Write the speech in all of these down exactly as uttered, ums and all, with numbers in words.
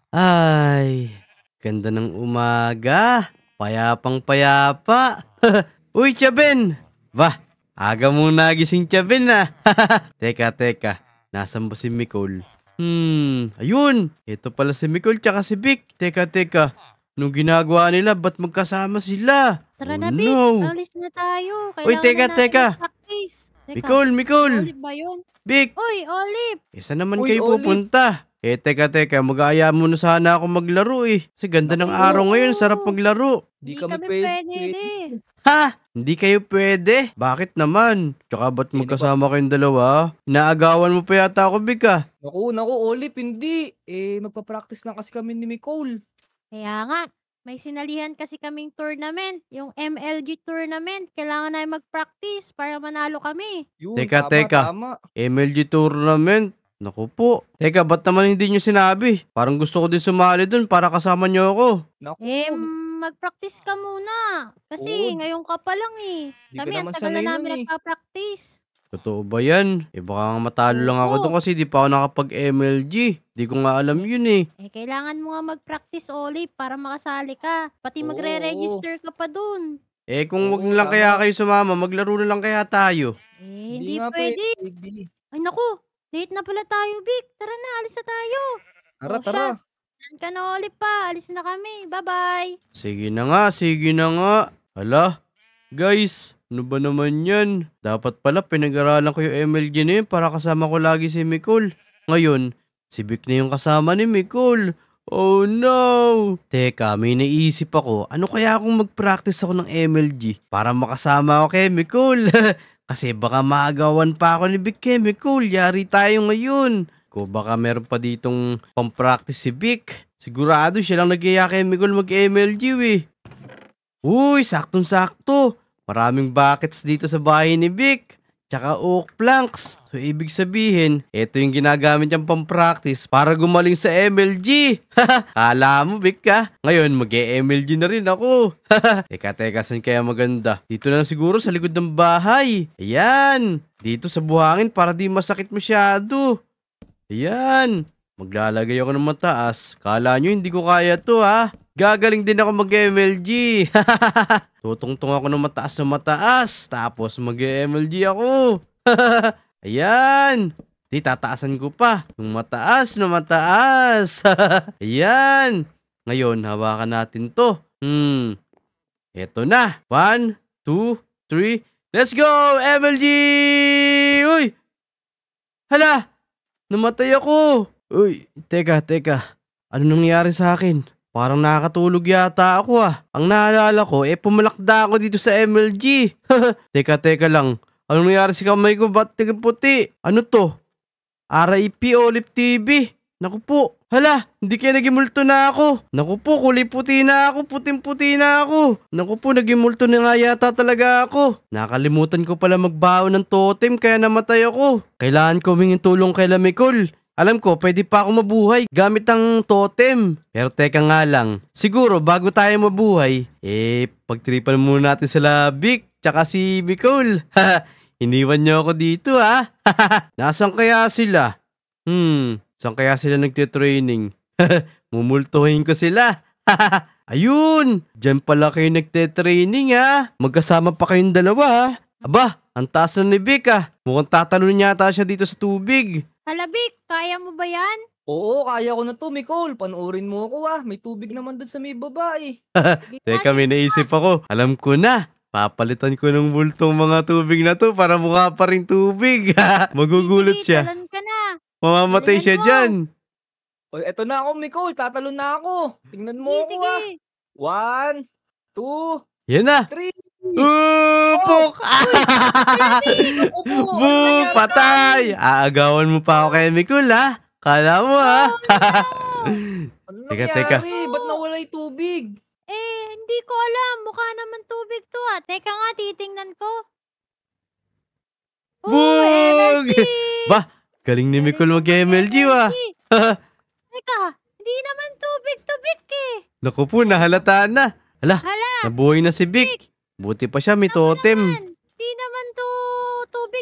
Ay, ganda ng umaga. Payapang payapa. Uy, Tiyaben! Bah, aga mong nagising, Tiyaben na. Teka, teka. Nasaan ba si Micol? Hmm, ayun. Ito pala si Micol tsaka si Vic. Teka, teka. Anong ginagawa nila? Ba't magkasama sila? Tara Oh na, Vic. no. Alis na tayo. Uy, Kailangan na teka, natin teka. mag-practice. Teka, Micol, si Micol. Olive ba yun? Vic, Uy, Olive! eh saan naman Uy, kayo Olive. pupunta? Eh, teka, teka, mag-aaya muna sana ako maglaro eh. Kasi ganda ng araw Naku. ngayon, sarap maglaro. Di Hindi kami kami pwede. pwede, di. Ha? Hindi kayo pwede? Bakit naman? Tsaka ba't Hindi magkasama kayong dalawa? Inaagawan mo pa yata ako, Vic ah. Naku, naku, Olive, hindi. Eh, magpa-practice lang kasi kami ni Nicole. Kaya nga, may sinalihan kasi kaming tournament. Yung M L G tournament. Kailangan na mag-practice para manalo kami. Yun, Teka, tama, teka. tama. M L G tournament? Naku po. Teka, ba't naman hindi nyo sinabi? Parang gusto ko din sumali dun para kasama nyo ako. Naku, Eh, mag-practice ka muna. Kasi Oo. ngayon ka pa lang eh. Di ka Kami, ang naman tagal sanay na nun namin eh. nagpa-practice. Totoo ba yan? Eh baka nga matalo lang ako Oo. dun kasi di pa ako nakapag-M L G. Di ko nga alam yun eh. Eh, kailangan mo nga mag-practice, Olive, para makasali ka. Pati Oo, magre-register ka pa dun. Eh kung wag Oo, na lang kaya tama. kayo sumama, maglaro na lang kaya tayo. Eh, hindi Hindi nga pwede. pwede. Ay, naku. Late na pala tayo, Vic. Tara na, alis na tayo. Tara, O, tara. siya. Saan ka na, Olive pa? Alis na kami. Bye-bye. Sige na nga, sige na nga. Hala, guys, ano ba naman yan? Dapat pala pinag-aralan ko yung M L G na yun para kasama ko lagi si Micol. Ngayon, si Vic na yung kasama ni Micol. Oh no! Teka, may naisip ako. Ano kaya kung mag-practice ako ng M L G para makasama ako kay Micol? Kasi baka maagawan pa ako ni Vic kay Micol. Yari tayo ngayon. Ko baka meron pa ditong pang-practice si Vic. Sigurado siya lang nag-iya kay Micol mag-M L G eh. Uy, saktong-sakto. Maraming buckets dito sa bahay ni Vic. Tsaka oak planks. So, ibig sabihin, ito yung ginagamit niyang pang-practice para gumaling sa M L G. Kala mo, Vic ka? Ngayon, mag-M L G na rin ako. Teka, teka, saan kaya maganda? Dito na lang siguro sa likod ng bahay. Ayan. Dito sa buhangin para di masakit masyado. Ayan. Maglalagay ako ng mataas. Kala nyo hindi ko kaya to ha. Gagaling din ako mag-M L G. Tutungtong ako ng mataas na mataas. Tapos mag-M L G ako. Ayan. Di tataasan ko pa. Yung mataas na mataas. Ayan. Ngayon, hawakan natin to. Hmm. Eto na. One, two, three. Let's go! M L G! Uy! Hala! Namatay ako. Uy, teka, teka. Ano nangyari sa akin? Parang nakakatulog yata ako ah. Ang naalala ko, eh pumalakda ako dito sa M L G. Teka, teka lang. Ano nangyari sa kamay ko? Ba't tingin puti? Ano to? R I P Olive T V. Naku po. Hala, hindi kaya nagimulto na ako. Naku po, kulay puti na ako. Puting-puti na ako. Naku po, nagimulto na nga yata talaga ako. Nakalimutan ko pala magbaon ng totem kaya namatay ako. Kailangan ko humingin tulong kay Lamicol. Alam ko, pwede pa ako mabuhay gamit ang totem. Pero teka nga lang, siguro bago tayo mabuhay, eh, pagtripan muna natin sila Vic, tsaka si Micol. Iniwan niyo ako dito ha. Nasaan kaya sila? Hmm, saan kaya sila nagte-training? Mumultuhin ko sila. Ayun, dyan pala kayo nagte-training ha. Magkasama pa kayong dalawa ha. Aba, ang taas na ni Vic ah. Mukhang tatalon yata siya dito sa tubig. Hala, Vic, kaya mo ba yan? Oo, kaya ko na to, Nicole. Panoorin mo ako ah. May tubig naman doon sa may baba eh. Teka, may naisip ako. Alam ko na. Papalitan ko ng bultong mga tubig na to para mukha pa rin tubig. Magugulat Sige, siya. talon ka na. Mamamatay Galingan siya mo. dyan. O, eto na ako, Nicole. Tatalon na ako. Tingnan mo Sige, ako sige. ah. One, two, Yan na. three. Upok! Opo, ano Boo! nangyari Patay! sa amin? Aagawan mo pa ako kay Micol ha. Kala mo ha. Ano Teka, nangyari? teka. Ba't nawala yung tubig? Eh, hindi ko alam. Mukha naman tubig to ah. Teka nga, titingnan ko. Oh, Bug! M L G! Bah, galing ni Micol mag-M L G wa. Teka, hindi naman tubig to, Vic eh. Naku po, nahalata na. Hala, Hala, nabuhay na si Vic. Buti pa siya, may totem. naman. Di naman to tubig,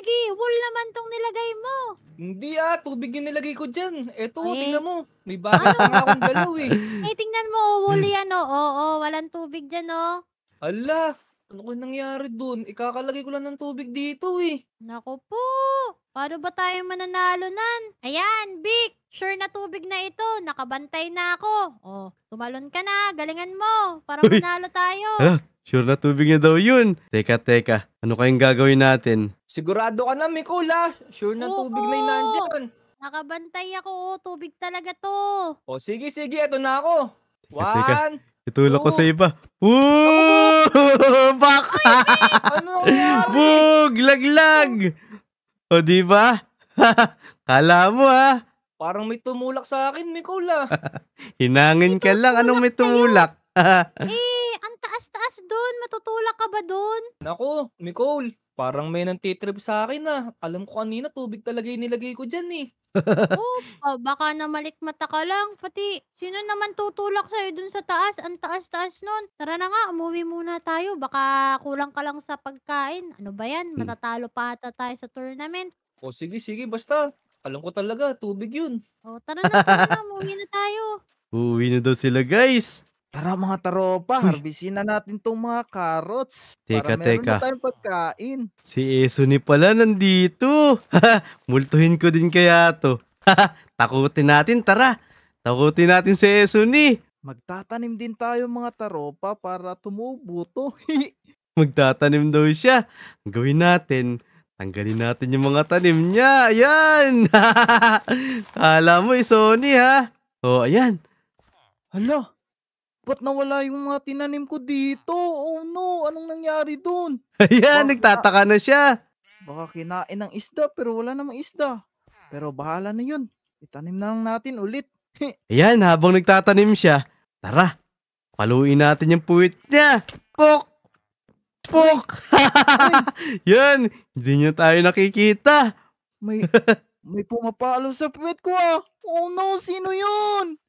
lagi. Wool naman tong nilagay mo. Hindi ah, tubig yung nilagay ko dyan. Eto, Ay. tingnan mo. May bakit pa nga akong galaw eh. Eh, tingnan mo, wool yan o. Oo, walang tubig dyan o. Ala, ano ko nangyari dun? Ikakalagay ko lang ng tubig dito eh. Naku po. Paano ba tayo mananalo nan? Ayan, Vic. Sure na tubig na ito. Nakabantay na ako. Oh, tumalon ka na. Galingan mo. Para Uy. manalo tayo. Hala, sure na tubig na daw yun. Teka, teka. Ano kayang gagawin natin? Sigurado ka na, Mikol ah. Sure na tubig na yung Oo. nandyan. Nakabantay ako. Oh, tubig talaga to. O sige, sige, eto na ako. Teka, teka. One. Itulak ko Oo. sa iba. Woo! Baka! Ano nangyari? Bug! Laglag! O, di ba? Kala mo, ha? Parang may tumulak sa akin, Mikol ah. Hinangin ka lang. Anong may tumulak? Eh, ang taas-taas doon. Matutulak ka ba doon? Nako, Mikol. Parang may nantitrip sa akin ah. Alam ko kanina tubig talaga yung nilagay ko dyan eh. Oh, ah, baka na malikmata ka lang. Pati, sino naman tutulak sa'yo dun sa taas? Ang taas-taas nun. Tara na nga, umuwi muna tayo. Baka kulang ka lang sa pagkain. Ano ba yan? Hmm. Matatalo pa ata tayo sa tournament. O sige, sige, basta. Alam ko talaga, tubig yun. O, tara na, tara na. Umuwi na tayo. Uuwi na daw sila, guys. Tara mga taropa, Uy. harbisin na natin tong mga carrots. Teka, para meron teka. na tayong pagkain. Si Esuni pala nandito. Multuhin ko din kaya to. Takutin natin, tara. Takutin natin si Esuni. Magtatanim din tayo mga taropa para tumubo to. Magtatanim daw siya. Ang gawin natin, tanggalin natin yung mga tanim niya. Ayan. Kala mo, Esuni, ha? O, ayan. Hala, ba't nawala yung mga tinanim ko dito? Oh no, anong nangyari dun? Ayan, Baka- nagtataka na siya. Baka kinain ng isda pero wala namang isda. Pero bahala na yun. Itanim na lang natin ulit. Ayan, habang nagtatanim siya, tara, paluin natin yung puwit niya. Pok! Pok! Yan, hindi niya tayo nakikita. May may pumapalo sa puwet ko ah. Oh no, sino yun?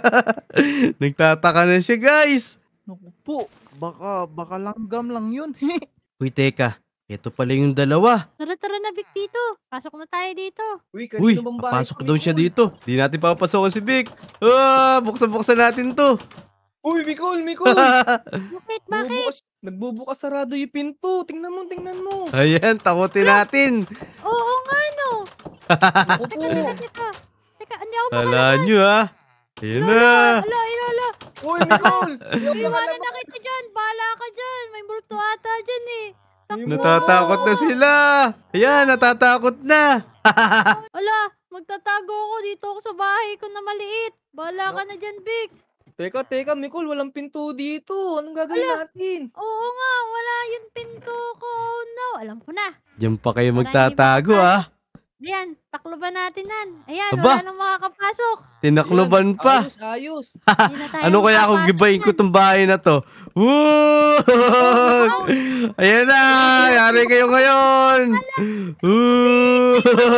Nagtataka na siya, guys. Naku po, baka, baka langgam lang yun. Uy, teka, ito pala yung dalawa. Tara, tara na, Vic, dito. Pasok na tayo dito. Uy, Uy, kanino bang bahay papasok to, daw siya Mikol? dito. Di natin papasokan si Vic. Ah, buksan-buksan natin to. Uy, Mikol, Mikol. Bakit, bakit? Nagbubukas, nagbubukas sarado yung pinto. Tingnan mo, tingnan mo. Ayan, takutin natin. Oo nga, no. Naku Teka, po. teka, teka. Teka, hindi ako Hala makalabas. nyo, ha? Ayan na. Ala, ala, ala. Uy, Mikol. Iwanan na kita dyan. Bahala ka dyan. May multo ata dyan eh. Natatakot na sila. Ayan, natatakot na. Ala, magtatago ako dito ako sa bahay ko na maliit. Bahala ka na dyan, Vic. Teka, teka, Mikol. Walang pinto dito. Anong gagawin natin? Oo nga, wala yung pinto ko. Oh no, alam ko na. Diyan pa kayo Wala, magtatago, hindi ha? Ayan, takloban natin nan. Ayan, Aba. wala nang makakapasok. Tinakloban Ayan, pa. Ayos, ayos. Hindi na tayo Ano kaya kung makakapasok gibayin ko nan. tong bahay na to? Woo! Ayan na! Yari kayo ngayon! Woo!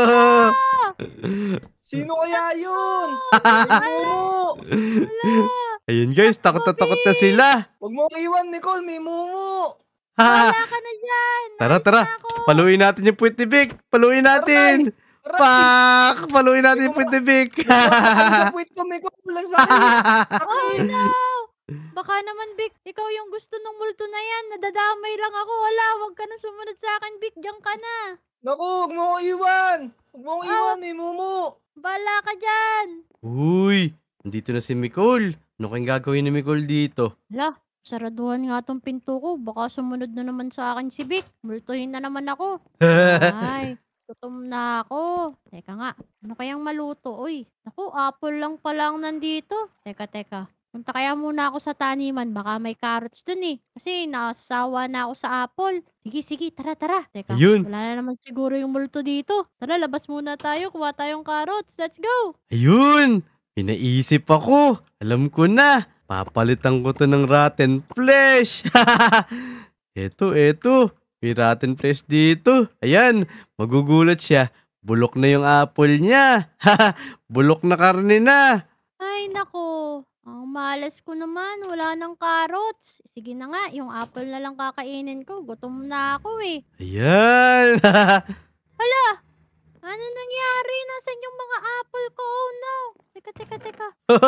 Sino kaya yun? Ay, Momo. Wala. Ayun guys, takot na takot na sila. Huwag mo ko iwan, Nicole. May Momo. Ha! Wala ka na dyan. Tara, Alis tara. na ako. Paluin natin yung puwit ni Vic. Paluin natin. Aray! Pak! Paluin natin yung puwit ni Vic. Sa puwit ko, Nicole. Walang sakit. Sakit. No! Baka naman, Vic, ikaw yung gusto ng multo na yan. Nadadamay lang ako. Wala, wag ka na sumunod sa akin, Vic. Diyan ka na. Naku, huwag mo ko iwan. Huwag mo ko Ah. iwan, may Momo. Bala ka dyan. Uy, nandito na si Nicole. Ano kayang gagawin ni Nicole dito? Hala, saraduhan nga tong pinto ko. Baka sumunod na naman sa akin si Vic. Multuhin na naman ako. Ay, gutom na ako. Teka nga, ano kayang maluto? Uy, naku, apple lang pala ang nandito. Teka, teka. Punta kaya muna ako sa taniman. Baka may carrots dun eh. Kasi nasasawa na ako sa apple. Sige, sige, tara, tara. Teka, Ayun. wala na naman siguro yung multo dito. Tara, labas muna tayo. Kuha tayong carrots. Let's go. Ayun! Pinaisip ako. Alam ko na. Papalitan ko to ng rotten flesh. Eto, eto. May rotten flesh dito. Ayan, magugulat siya. Bulok na yung apple niya. Bulok na karne na. Ay, nako. Ang malas ko naman. Wala nang carrots. Sige na nga, yung apple na lang kakainin ko. Gutom na ako eh. Ayan. Ano nangyari? Nasaan yung mga apple ko? Oh no. Teka, teka, teka.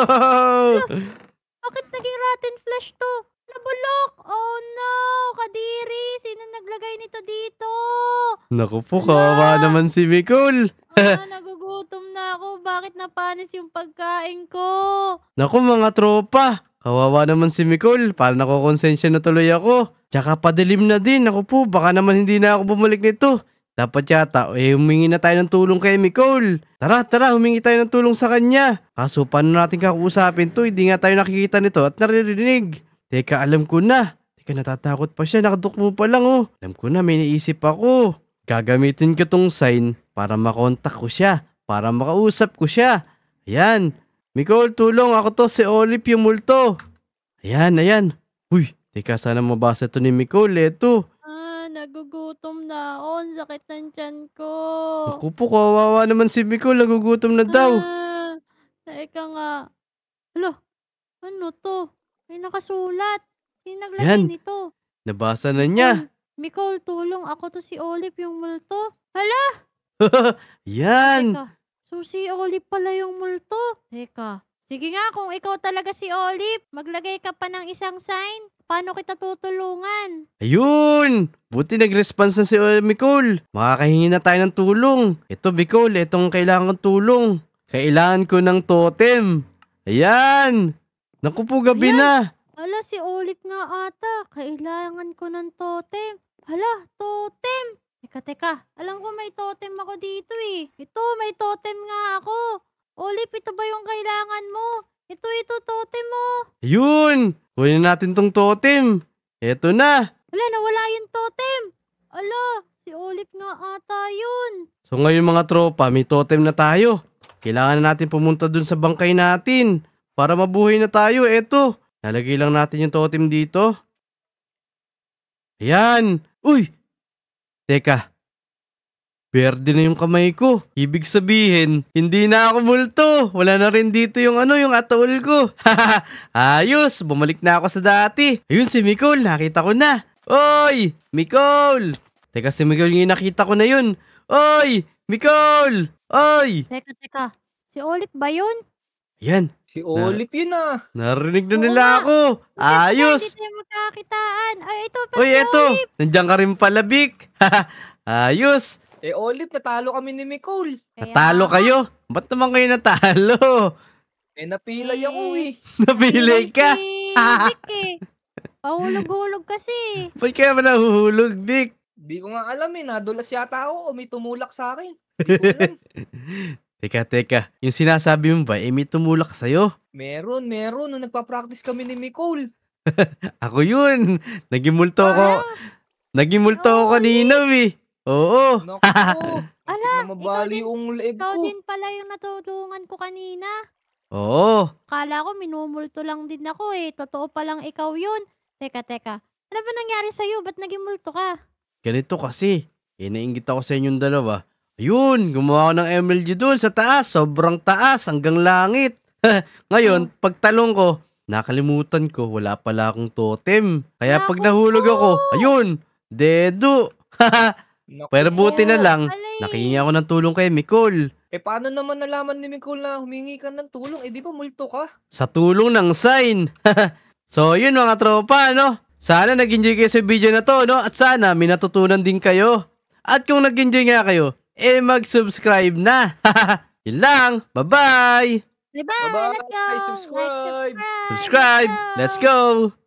Bakit naging rotten flesh to? Nabulok! Oh no! Kadiri! Sino naglagay nito dito? Naku po, Hala! kawawa naman si Mikol. Ah, nagugutom na ako. Bakit napanis yung pagkain ko? Naku mga tropa, kawawa naman si Mikol. Parang nakukonsensya na tuloy ako. Tsaka padilim na din. Naku po, baka naman hindi na ako bumalik nito. Dapat yata, eh humingi na tayo ng tulong kay Mikol. Tara, tara, humingi tayo ng tulong sa kanya. Kaso paano natin kakausapin to? Hindi nga tayo nakikita nito at naririnig. Teka, alam ko na. Teka, natatakot pa siya. Nakadukmo pa lang oh. Alam ko na, may naisip ako. Gagamitin ko tong sign para makontak ko siya. Para makausap ko siya. Ayan. Mikol, tulong. Ako to, si Olive yung multo. Ayan, ayan. Uy, teka, sana mabasa to ni Mikol. Eto. Ah, nagugutom na ako. Ang sakit ng tiyan ko. Naku po, kawawa naman si Mikol. Nagugutom na daw. Ah, teka nga. Alo, ano to? May nakasulat. Sino naglagay Yan. nito? Nabasa na niya. Nicole, tulong. Ako to si Olive yung multo. Hala, Yan. teka. So si Olive pala yung multo. Teka. Sige nga, kung ikaw talaga si Olive, maglagay ka pa ng isang sign. Paano kita tutulungan? Ayun! Buti nag-response na si uh, Mikol. Makakahingi na tayo ng tulong. Ito, Mikol, itong kailangan kong tulong. Kailangan ko ng totem. Ayan! Naku po, gabi Ayan. na. Hala, si Olive nga ata. Kailangan ko ng totem. Hala, totem. Teka, teka. Alam ko may totem ako dito eh. Ito, may totem nga ako. Olive, ito ba yung kailangan mo? Ito, ito, totem mo. Ayun! Kunin natin tong totem. Eto na. Wala, nawala yung totem. Ala, si Olive nga ata yun. So ngayon mga tropa, may totem na tayo. Kailangan na natin pumunta dun sa bangkay natin. Para mabuhay na tayo. Eto. Nalagay lang natin yung totem dito. Ayan. Uy! Teka. Berde na yung kamay ko. Ibig sabihin, hindi na ako multo. Wala na rin dito yung ano, yung atol ko. Ayos, bumalik na ako sa dati. Ayun si Mikol, nakita ko na. Oy, Mikol! Teka, si Mikol yung nakita ko na yun. Oy, Mikol! Oy! Teka, teka. Si Olive ba yun? Ayan, Si Olive yun ah. narinig na Oo nila nga. ako. Ayos! Hindi tayo magkakitaan. Ay, ito pa Uy, si eto! Olive. Nandiyan ka rin pala, Vic. Ayos! Eh Olive, natalo kami ni Nicole. Kaya Natalo nga. kayo? Ba't naman kayo natalo? Eh napilay ako eh. Napilay ka? Si Vic eh. Pahulog-hulog kasi. Ba't kaya ba nahuhulog, Vic? Di ko nga alam eh. Nadulas yata ako o may tumulak sa akin. Di ko alam. Teka, teka. Yung sinasabi mo ba, eh may tumulak sa'yo? Meron, meron. Nung nagpa-practice kami ni Nicole. Ako yun. Naging multo ko. Naging multo ko kanina, eh. Oo. Naku. Ala, na mabali ikaw yung leeg Ikaw ko. din pala yung natulungan ko kanina. Oo. Kala ko minumulto lang din ako eh. Totoo palang ikaw yun. Teka, teka. Ano ba nangyari sa'yo? Ba't naging multo ka? Ganito kasi. Eh, nainggit ako sa inyong dalawa. Ayun, gumawa ako ng M L G doon sa taas. Sobrang taas, hanggang langit. Ngayon, pagtalong ko, nakalimutan ko, wala pala akong totem. Kaya pag Naku nahulog po. ako, ayun, dedo. Naku Pero po. buti na lang, Pala eh. nakihingi ako ng tulong kay Mikol. Eh paano naman nalaman ni Nicole na humingi ka ng tulong? Eh di ba multo ka? Sa tulong ng sign. So, yun mga tropa, no? Sana nag-enjoy kayo sa video na to, no? At sana may natutunan din kayo. At kung nag-enjoy nga kayo, eh mag-subscribe na. Yun lang. Bye-bye! Bye-bye. Bye-bye. Let's go. Like, Subscribe. subscribe. Subscribe! Let's go!